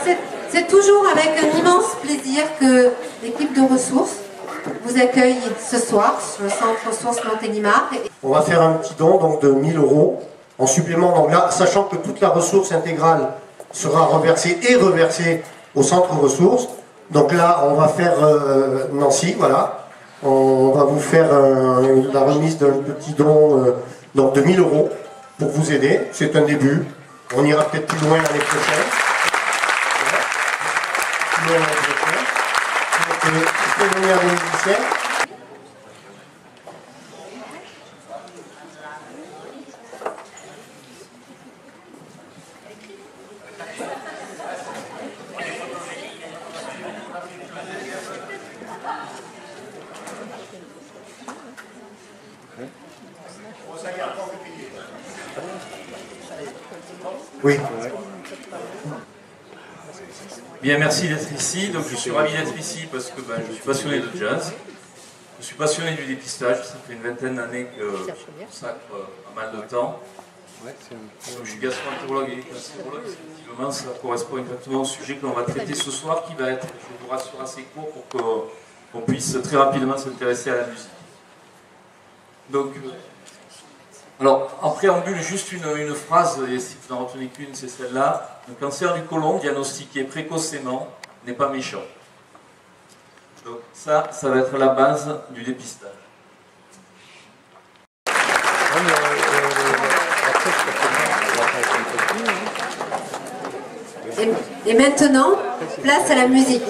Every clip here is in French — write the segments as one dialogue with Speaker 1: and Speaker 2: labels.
Speaker 1: C'est toujours avec un immense plaisir que l'équipe de ressources vous accueille ce soir sur le centre ressources Montélimar.
Speaker 2: On va faire un petit don donc, de 1000 € en supplément. Donc là, sachant que toute la ressource intégrale sera reversée et reversée au centre ressources. Donc là, on va faire Nancy, voilà. On va vous faire la remise d'un petit don donc de 1000 € pour vous aider. C'est un début. On ira peut-être plus loin l'année prochaine. Oui.
Speaker 3: Bien, merci d'être ici. Donc, je suis ravi d'être ici parce que je suis passionné de jazz. Je suis passionné du dépistage. Ça fait une vingtaine d'années que je consacre pas mal de temps. Je suis gastro-entérologue et cancérologue. Effectivement, ça correspond exactement au sujet que l'on va traiter ce soir, qui va être, je vous rassure, assez court pour qu'on puisse très rapidement s'intéresser à la musique. Donc, alors, en préambule, juste une phrase, et si vous n'en retenez qu'une, c'est celle-là. Le cancer du côlon diagnostiqué précocement n'est pas méchant. Donc ça va être la base du dépistage.
Speaker 1: Et maintenant, place à la musique.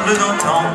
Speaker 4: de nos temps.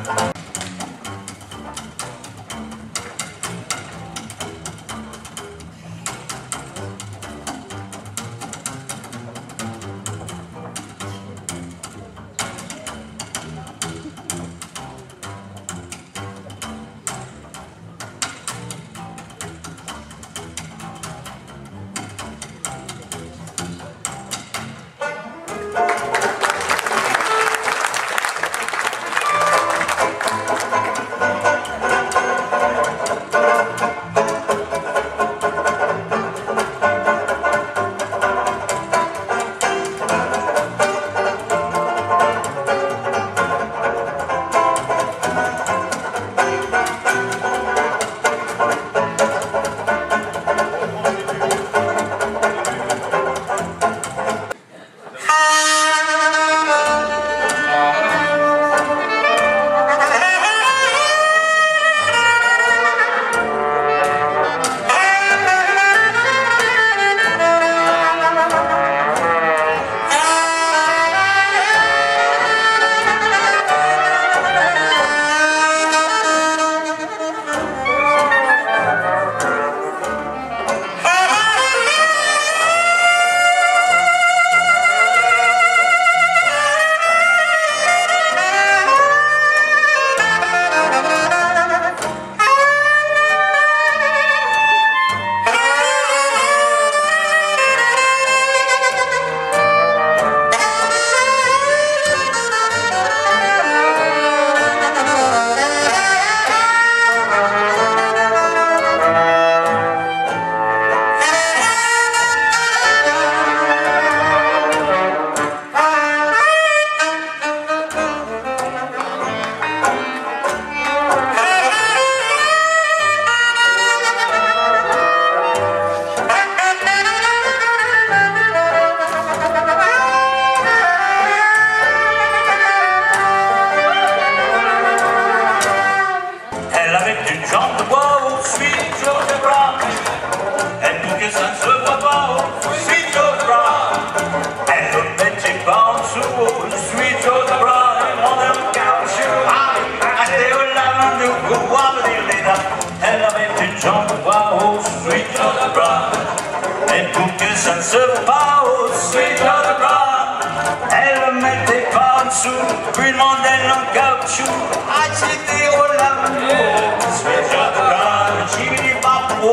Speaker 5: Elle avait une jambe au sweet Georgia Brown. Et pour que ça ne se voit pas au sweet Georgia Brown, elle ne mettait pas en dessous une mondaine en caoutchouc. Ah, c'était au l'amour, sweet Georgia Brown. Chimini papo,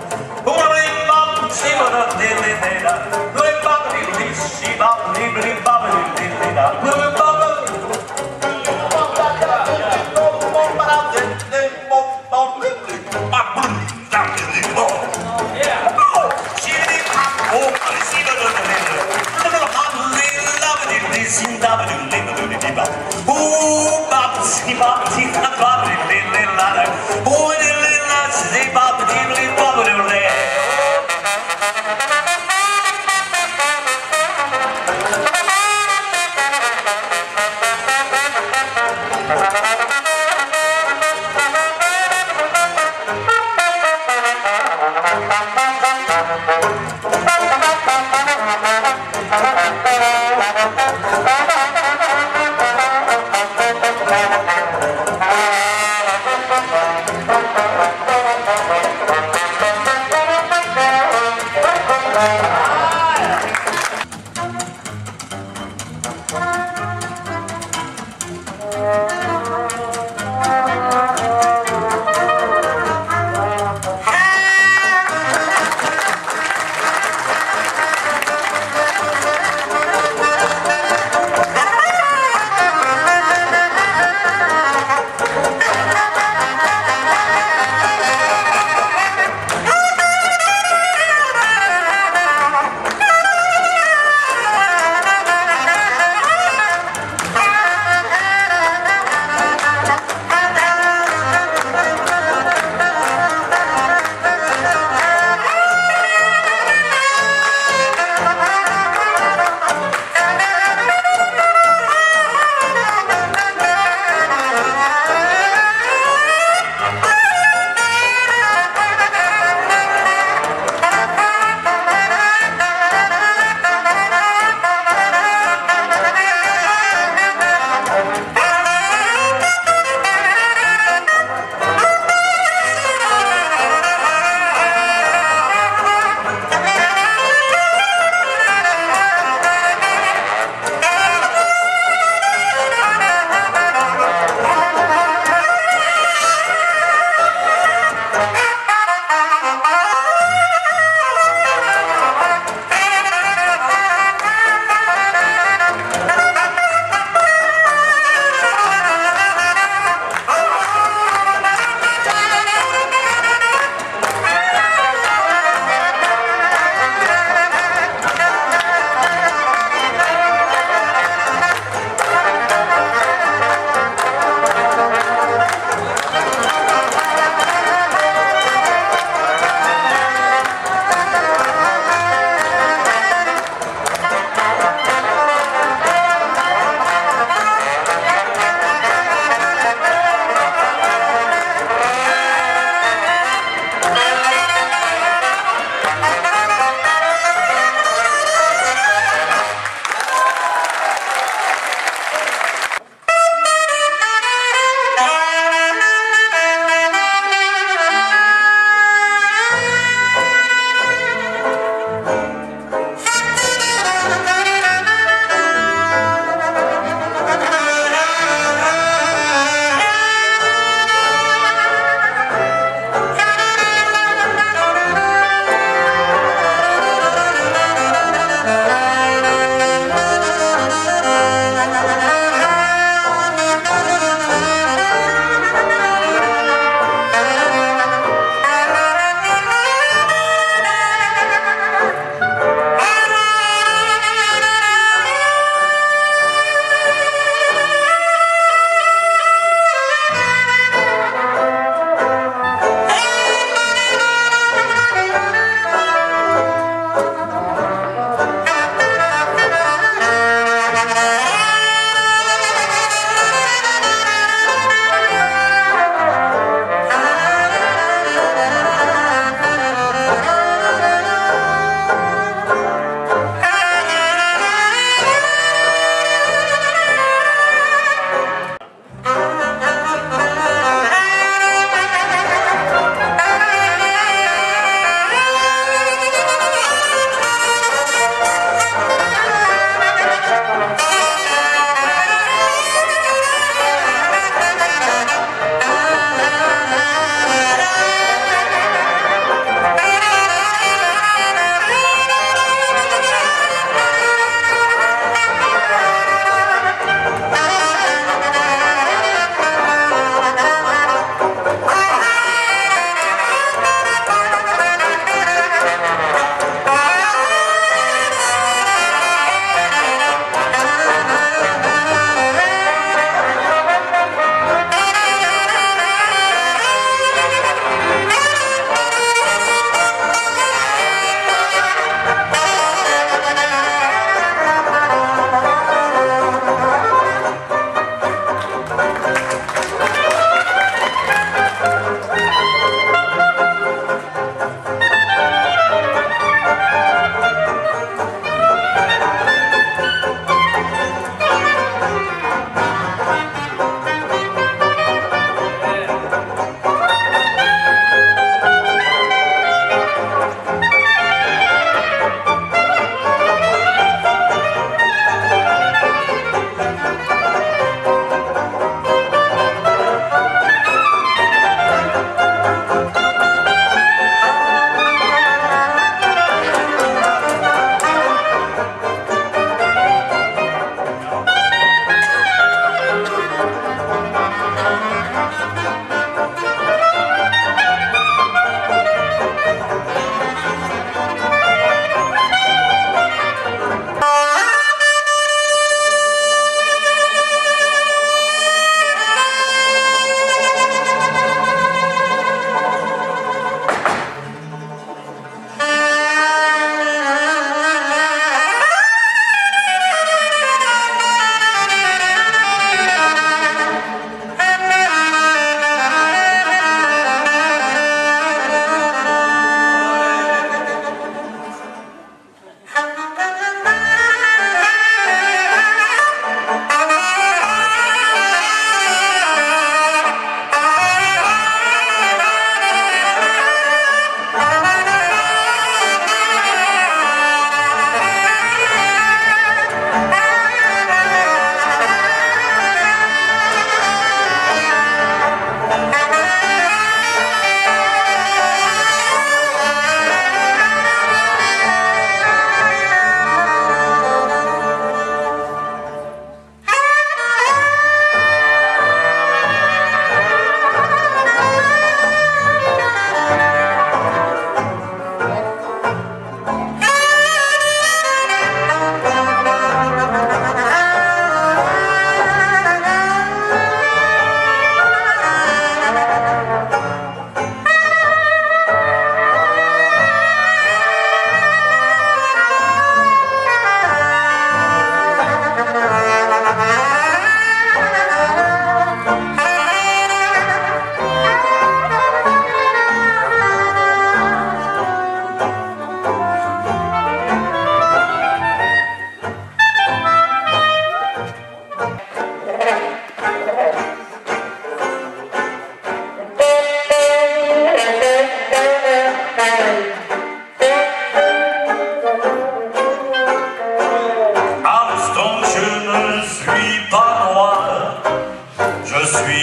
Speaker 5: umri pap, simona delena, lui pap di shiba, libri pap di delena, lui pap.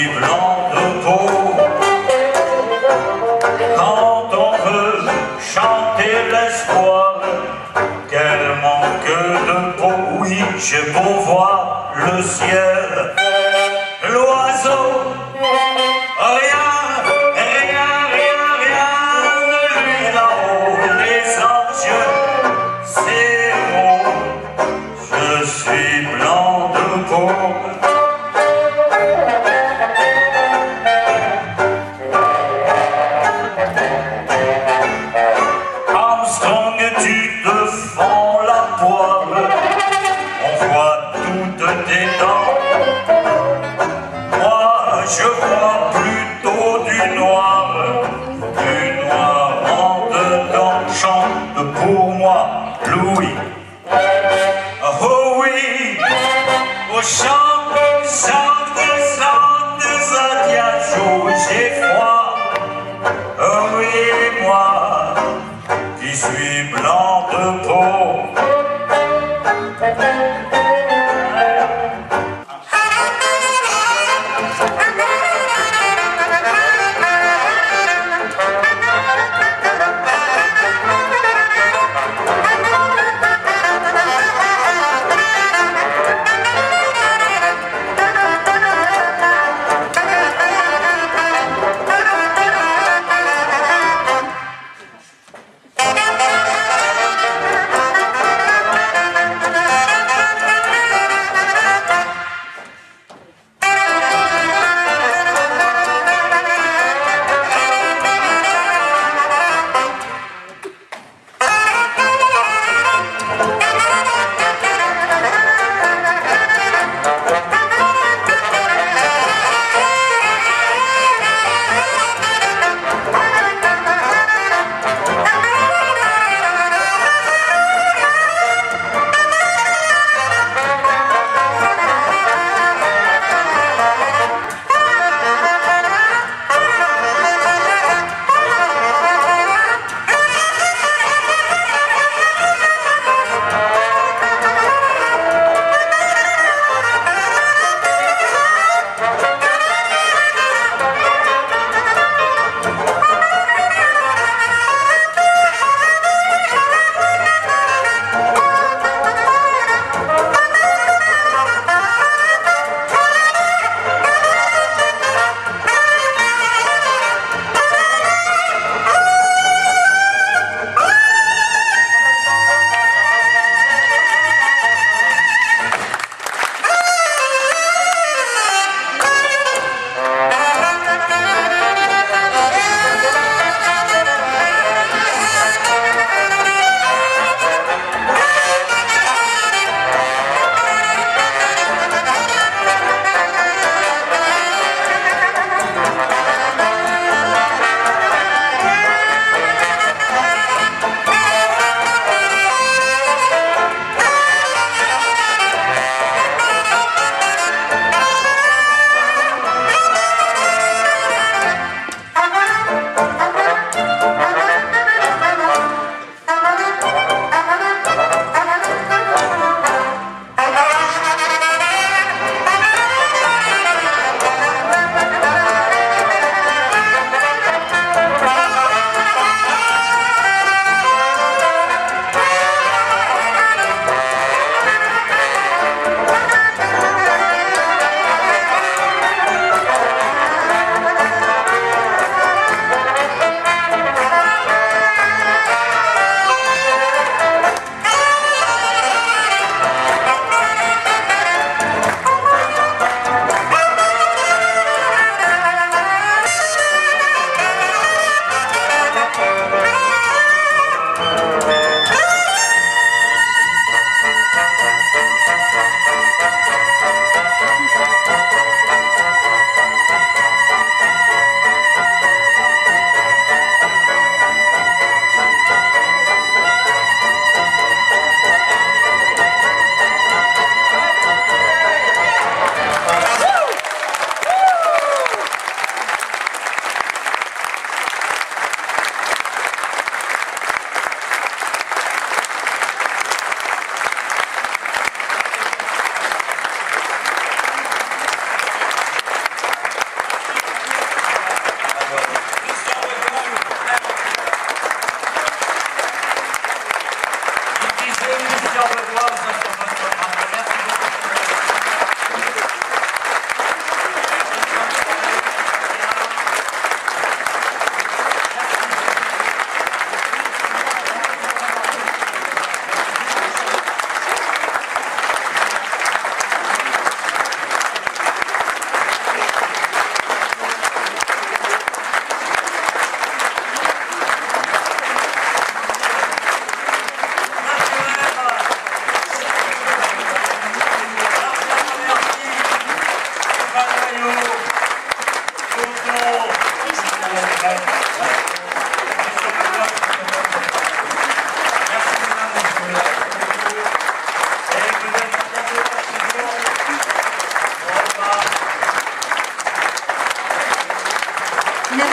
Speaker 5: suis blanc de peau. Quand on veut chanter l'espoir, quel manque de peau. Oui, j'ai beau voir le ciel, l'oiseau, rien, rien, rien, rien de lui là-haut. Les anges, c'est beau, je suis blanc de peau. Armstrong, tu te fends la poire, on voit toutes tes dents. Moi, je vois plutôt du noir en dedans. Chante pour moi, Louis. Oh oui, oh chante, chante, chante, Santiago, j'ai froid. Oh oui, moi, qui suis blanc de peau.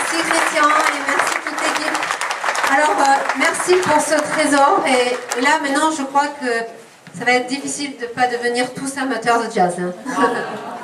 Speaker 1: Merci Christian et merci toute l'équipe. Alors, merci pour ce trésor. Et là, maintenant, je crois que ça va être difficile de ne pas devenir tous amateurs de jazz. Hein.